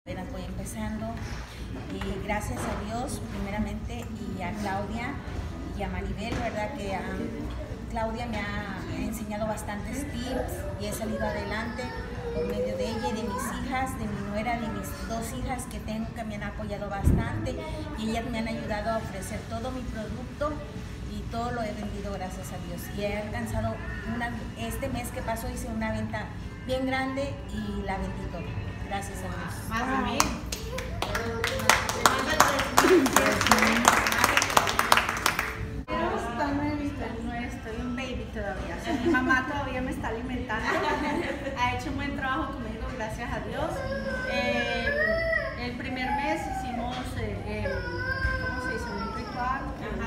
Apenas voy empezando. Gracias a Dios, primeramente, y a Claudia y a Maribel, ¿verdad? Que Claudia me ha enseñado bastantes tips y he salido adelante por medio de ella y de mis hijas, de mi nuera, de mis dos hijas que tengo, que me han apoyado bastante y ellas me han ayudado a ofrecer todo mi producto y todo lo he vendido gracias a Dios. Y he alcanzado, este mes que pasó hice una venta bien grande y la vendí todo. Gracias a Dios. Más a mí. No estoy un baby todavía. O sea, mi mamá todavía me está alimentando. Ha hecho un buen trabajo conmigo, gracias a Dios. El primer mes hicimos, ¿cómo se dice? Un ritual,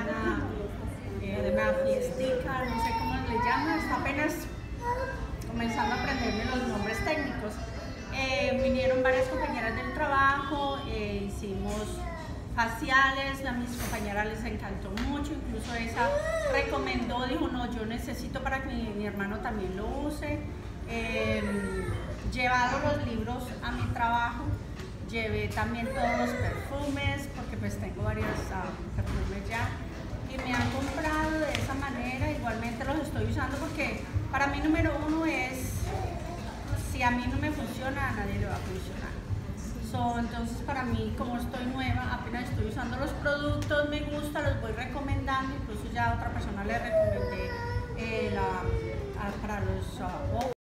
una fiestica, no sé cómo le llaman. Está apenas comenzando a aprenderme los nombres técnicos. Vinieron varias compañeras del trabajo, hicimos faciales, a mis compañeras les encantó mucho, incluso esa recomendó, dijo no, yo necesito para que mi hermano también lo use. Llevado los libros a mi trabajo, llevé también todos los perfumes, porque pues tengo varios perfumes ya, y me han comprado de esa manera. Igualmente los estoy usando porque para mí número uno es, si a mí no me funciona, a nadie le va a funcionar. Entonces para mí, como estoy nueva, apenas estoy usando los productos, me gusta, los voy recomendando, incluso ya a otra persona le recomendé para los